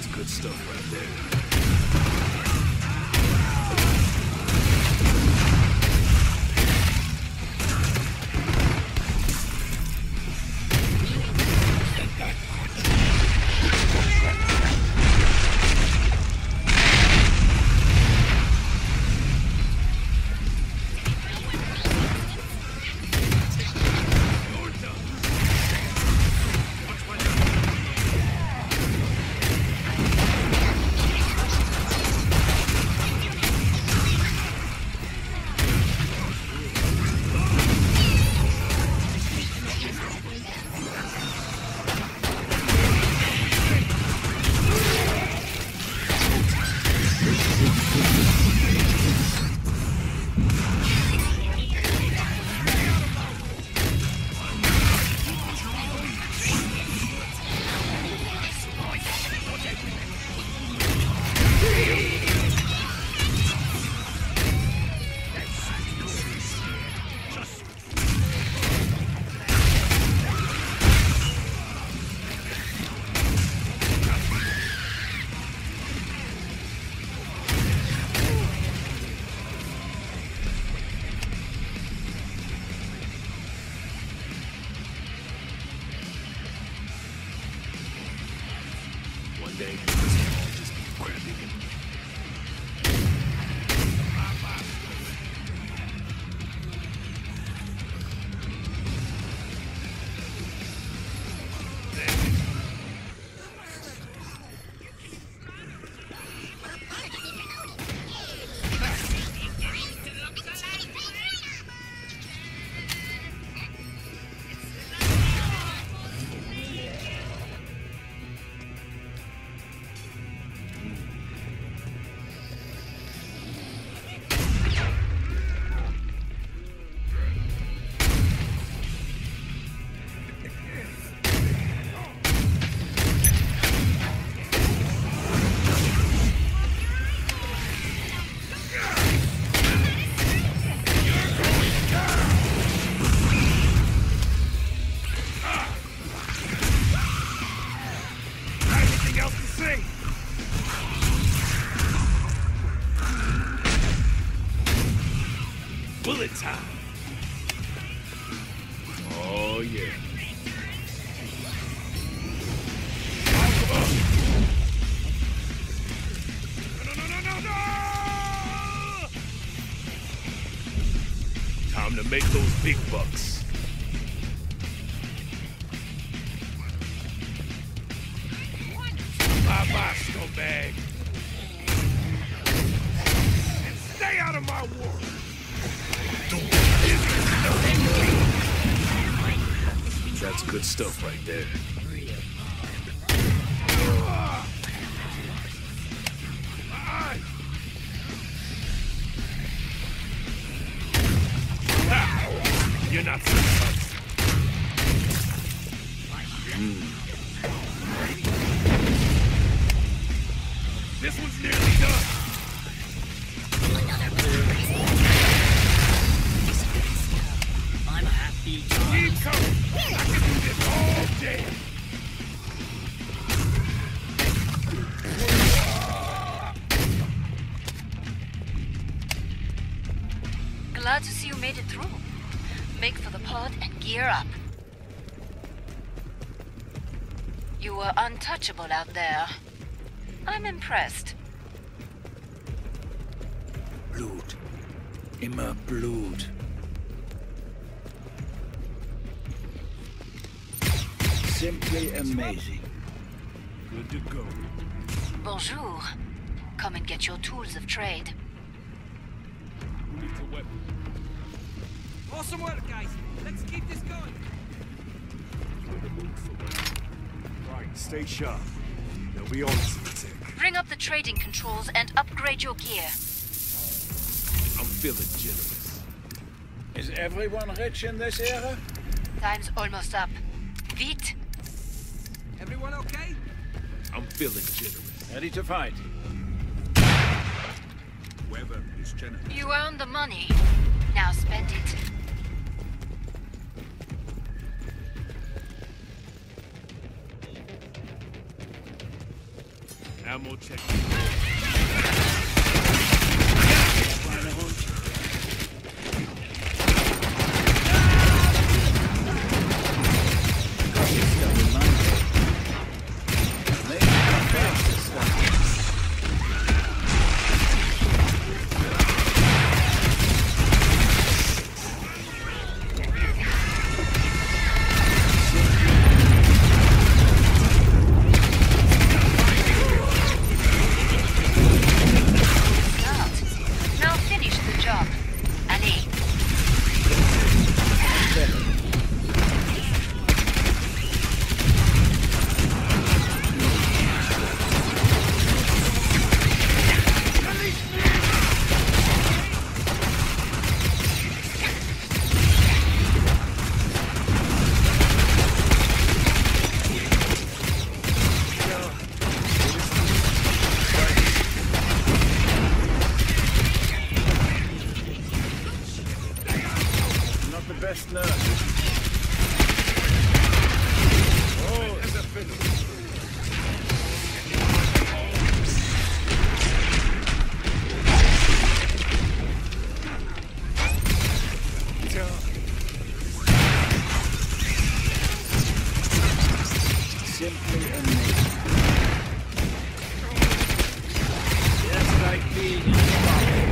That's good stuff right there. Bullet time. Oh, yeah. No! Time to make those big bucks. Bye-bye, scumbag. And stay out of my war. That's good stuff right there. You're not so tough. This one's nearly done. Keep coming! I can do this all day! Glad to see you made it through. Make for the pod and gear up. You were untouchable out there. I'm impressed. Blut. Immer Blut. Simply amazing. Good to go. Bonjour. Come and get your tools of trade. Who needs a weapon? Awesome work, guys. Let's keep this going. Right, stay sharp. They'll be on to the tech. Bring up the trading controls and upgrade your gear. I'm feeling generous. Is everyone rich in this era? Time's almost up. Vite! Everyone okay? I'm feeling generous. Ready to fight. Whoever is generous. You earned the money. Now spend it. Ammo check. Best nurse. Oh, it's a finish. Simply amazing. Just like being in the box.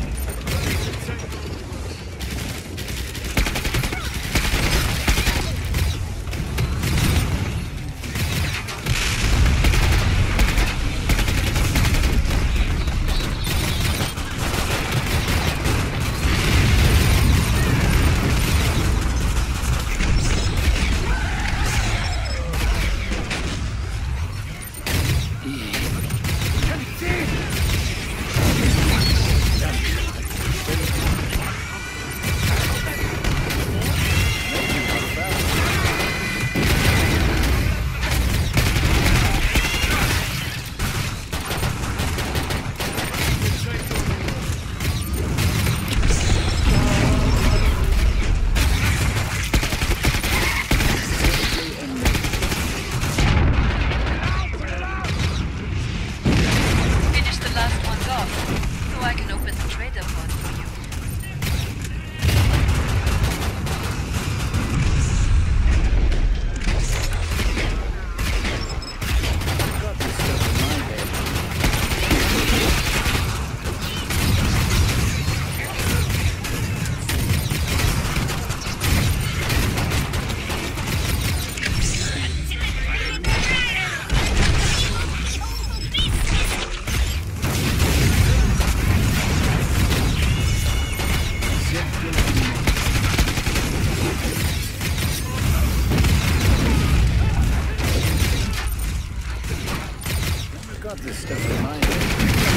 This stuff in my head.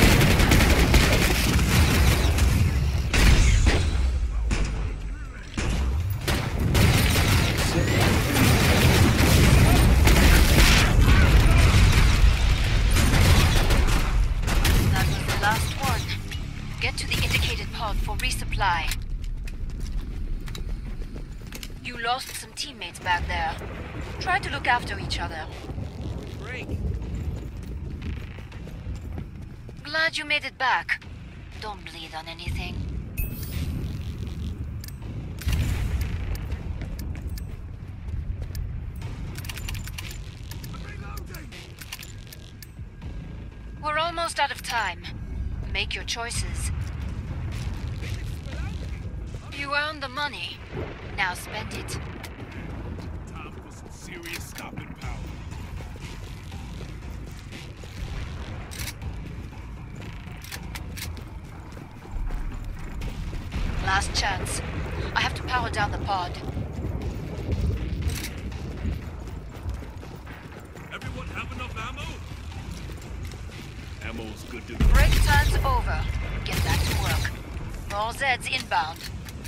That was the last one. Get to the indicated pod for resupply. You lost some teammates back there. Try to look after each other. Break. Glad you made it back. Don't bleed on anything. We're almost out of time. Make your choices. You earned the money. Now spend it. Time for some serious stopping power. Last chance. I have to power down the pod. Everyone have enough ammo? Ammo's good to Break time's over. Get back to work. More Zeds inbound.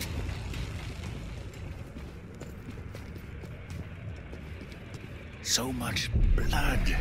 So much blood.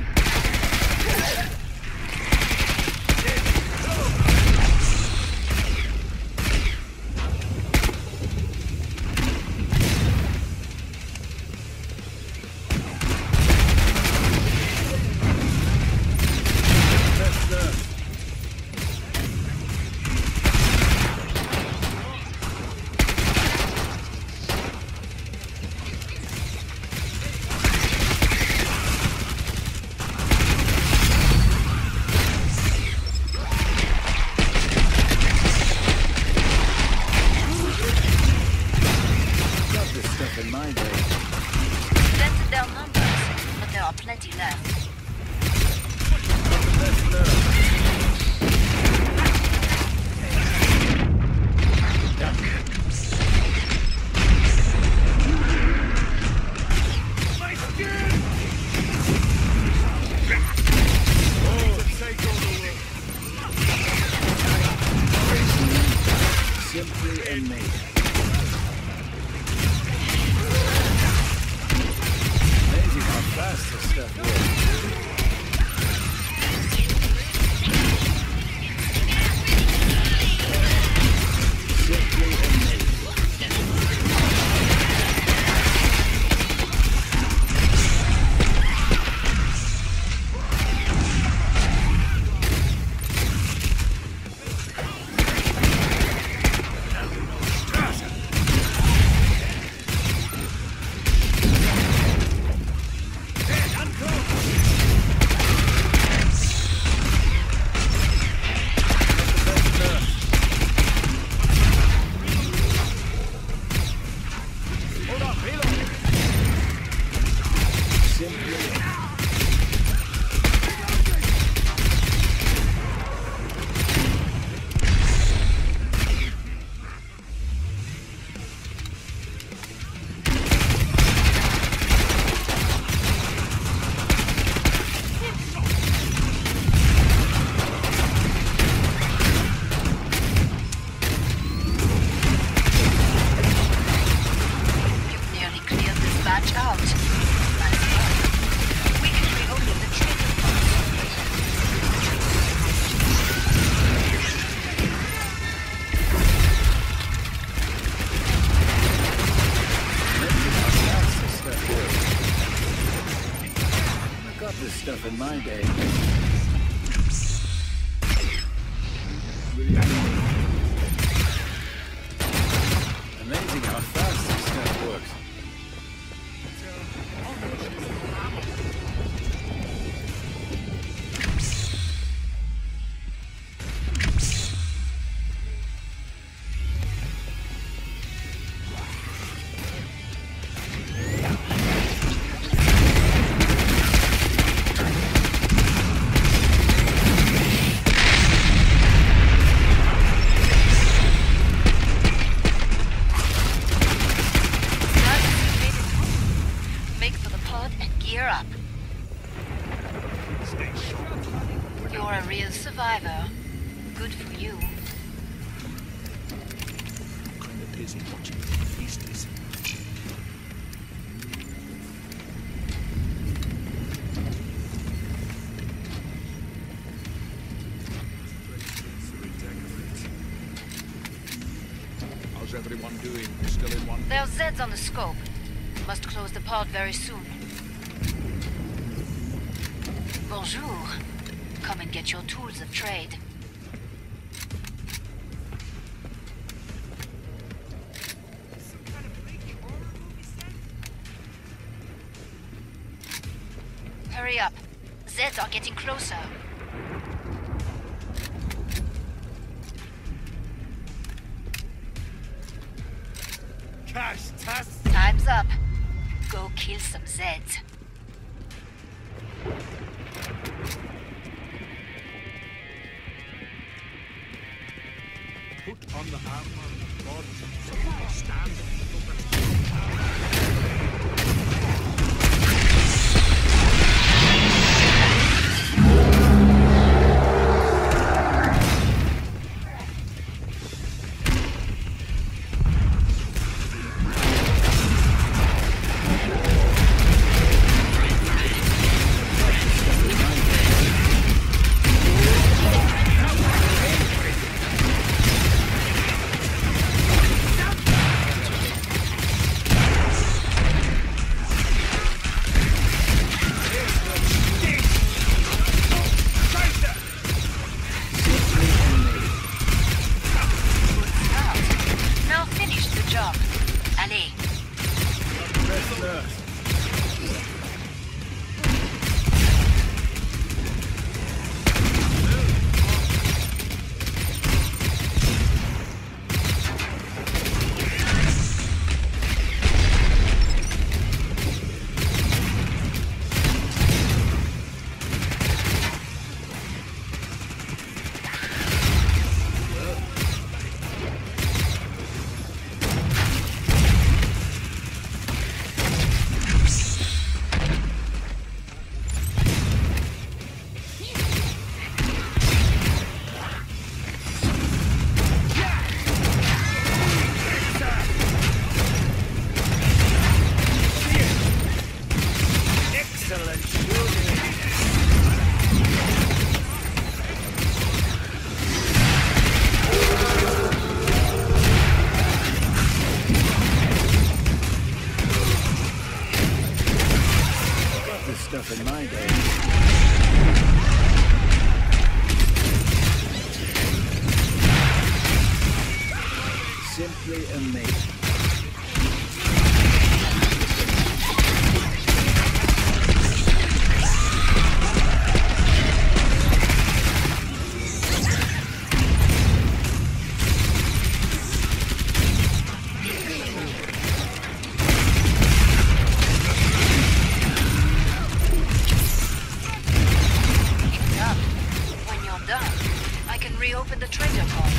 day. Dented down numbers, but there are plenty left. Simply amazing. Amazing how fast this stuff works. Simply amazing. This stuff in my day. Amazing how fast this stuff works. You're a real survivor. Good for you. Kind of busy watching the feasters. How's everyone doing? Still in one? There are Zeds on the scope. Must close the pod very soon. Bonjour. Come and get your tools of trade. Some kind of freaky horror movie set? Hurry up. Zeds are getting closer. Cash, Tass! Time's up. Go kill some Zeds. Put on the armor, God. Stand. stuff in my day. Simply amazing. Reopen the trader pod.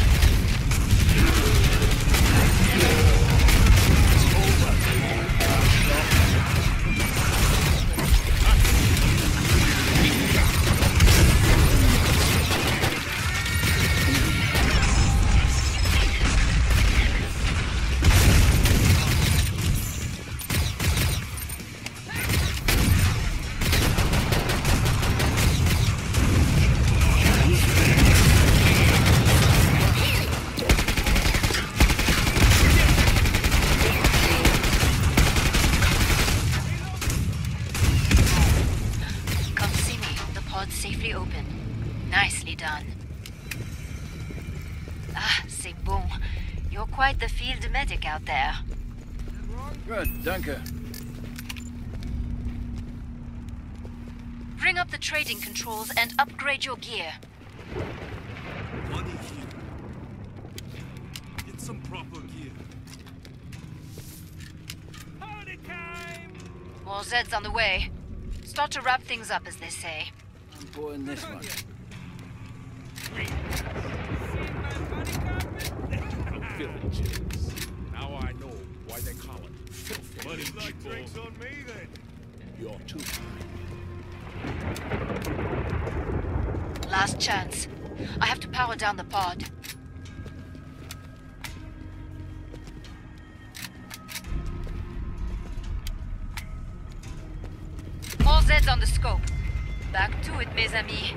Safely open. Nicely done. Ah, c'est bon. You're quite the field medic out there. Good, danke. Bring up the trading controls and upgrade your gear. Money here. Get some proper gear. Party time! More Zeds on the way. Start to wrap things up, as they say. I'm pouring this one. Villages. Now I know why they call it filthy. Money's like drinks on me then. You're too kind. Last chance. I have to power down the pod. More Zeds on the scope. Back to it, mes amis.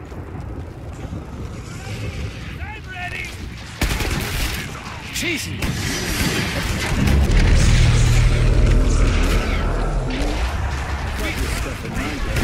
I'm ready! Jesus! Stuff in my day.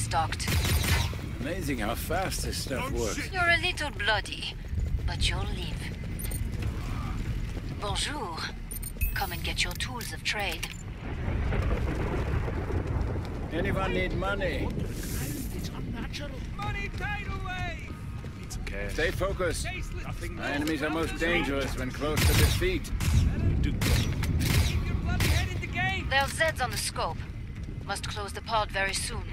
stocked. Amazing how fast this stuff works. You're a little bloody, but you'll live. Bonjour. Come and get your tools of trade. Anyone need money? It's unnatural. Money tidal wave! Need some cash. Stay focused. Tasteless. Nothing My enemies are most dangerous when close to defeat. Keep your bloody head in the game! There's Zeds on the scope. Must close the pod very soon.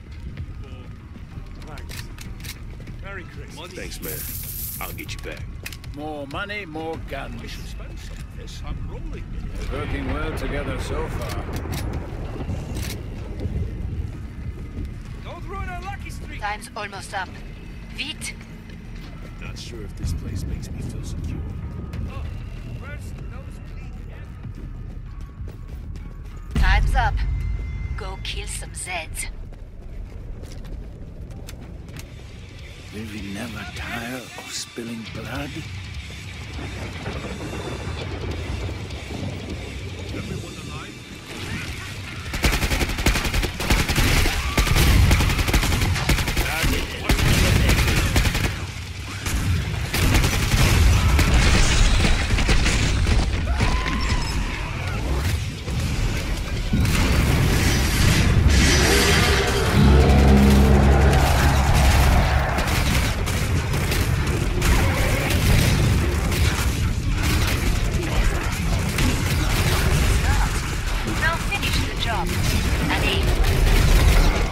Thanks. Merry Christmas. Thanks, man. I'll get you back. More money, more I guns. should spend some of this. I'm rolling. We're working well together so far. Don't ruin our lucky streak! Time's almost up. Vite! Not sure if this place makes me feel secure. Oh, first nosebleed, yeah? Time's up. Go kill some Zeds. Will we never tire of spilling blood? Everyone alive? Now finish the job. And aim.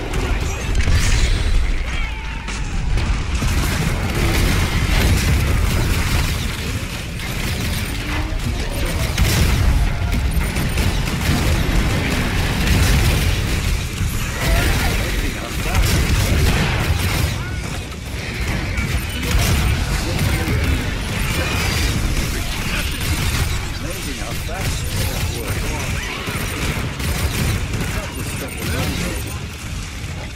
Amazing how fast this stuff works. This stuff will run though.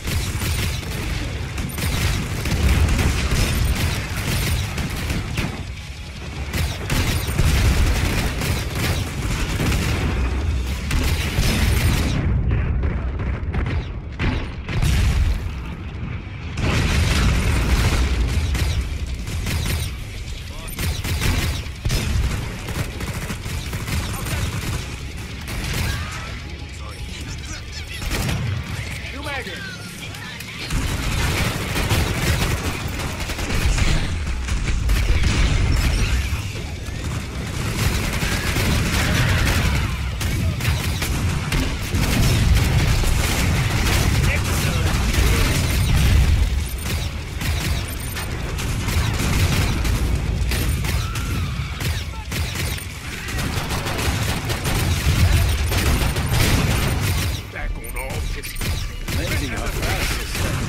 Back on all 50. Amazing how fast this stuff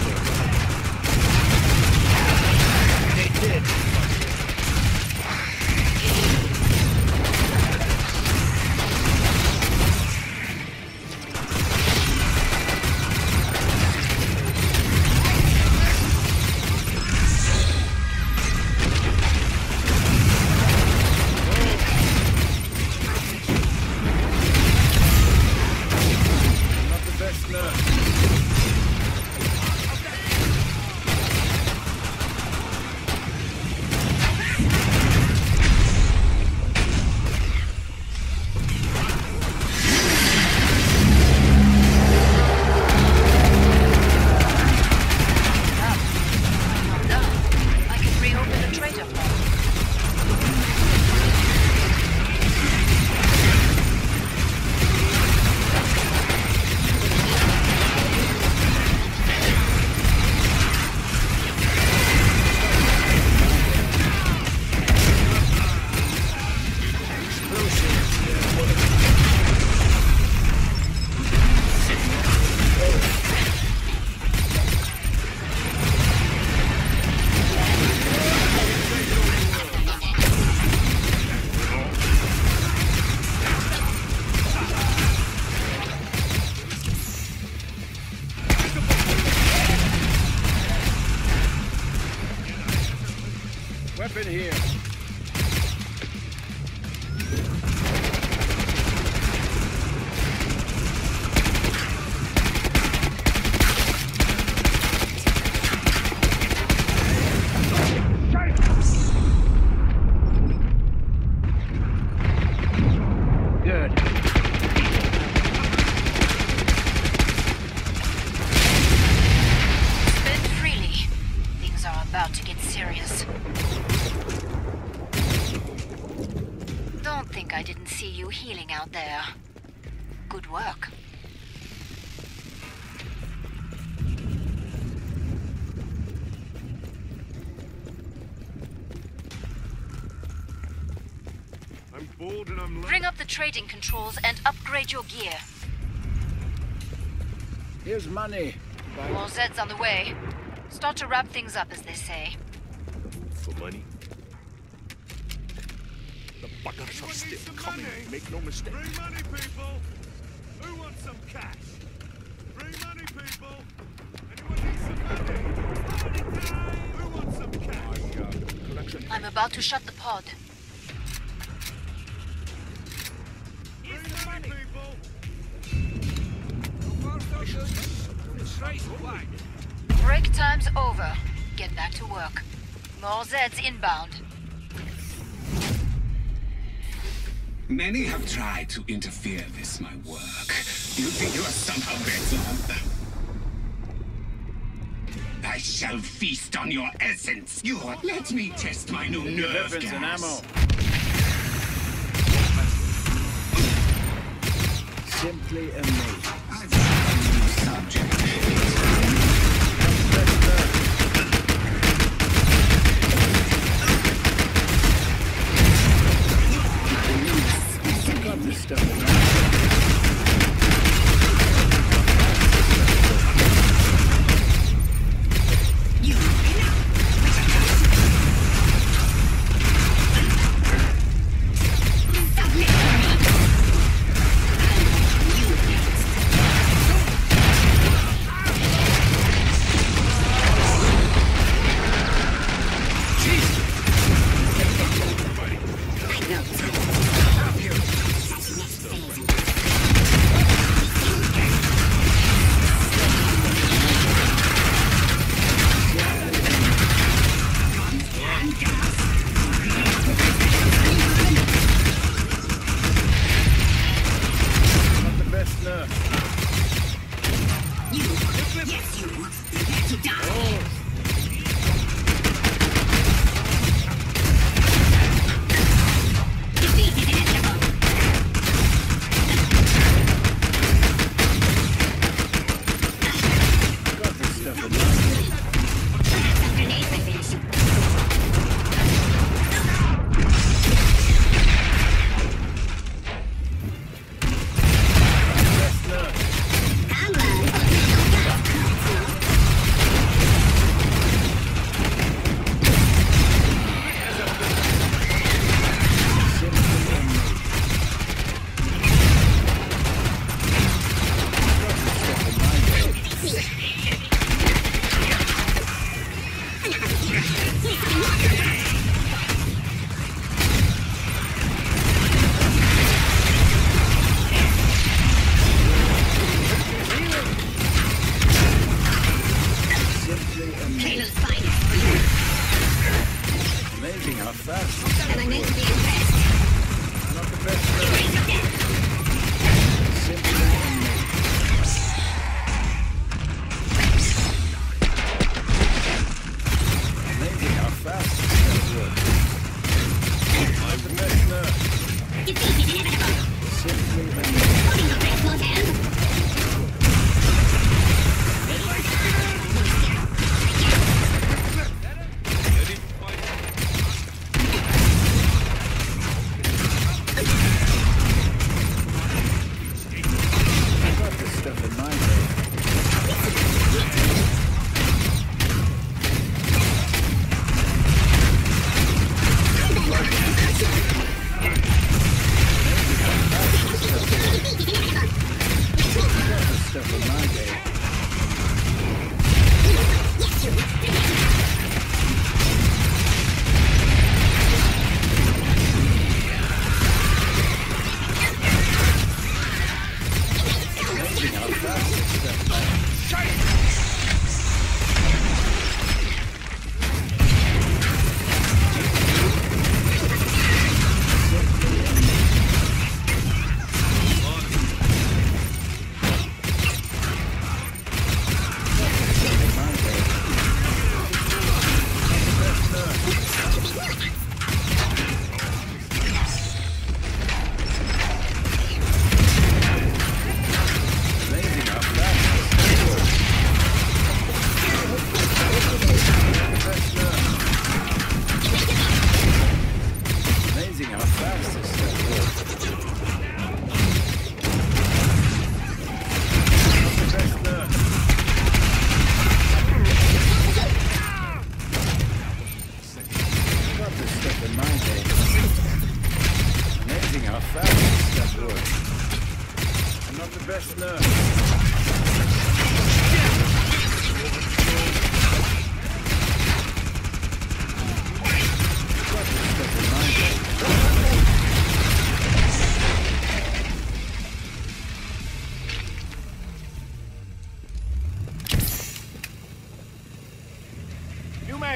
works. They did. Not the best nurse. I'm done. I can reopen the trader pod. Weapon here. see you healing out there. Good work. I'm bored and I'm Bring up the trading controls and upgrade your gear. Here's money. More Zeds on the way. Start to wrap things up, as they say. for money. The buggers are still coming. Make no mistake. Bring money, people! Who wants some cash? Bring money, people! Anyone need some money? Party time! Who wants some cash? Collection. I'm about to shut the pod. Bring money, people! Straight away. Break time's over. Get back to work. More Zeds inbound. Many have tried to interfere with my work. You think you are somehow better? I shall feast on your essence. You let me test my new nerve Weapons and ammo. gas. Simply amazing. I've got a new subject. Got this stuff around.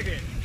Bag it.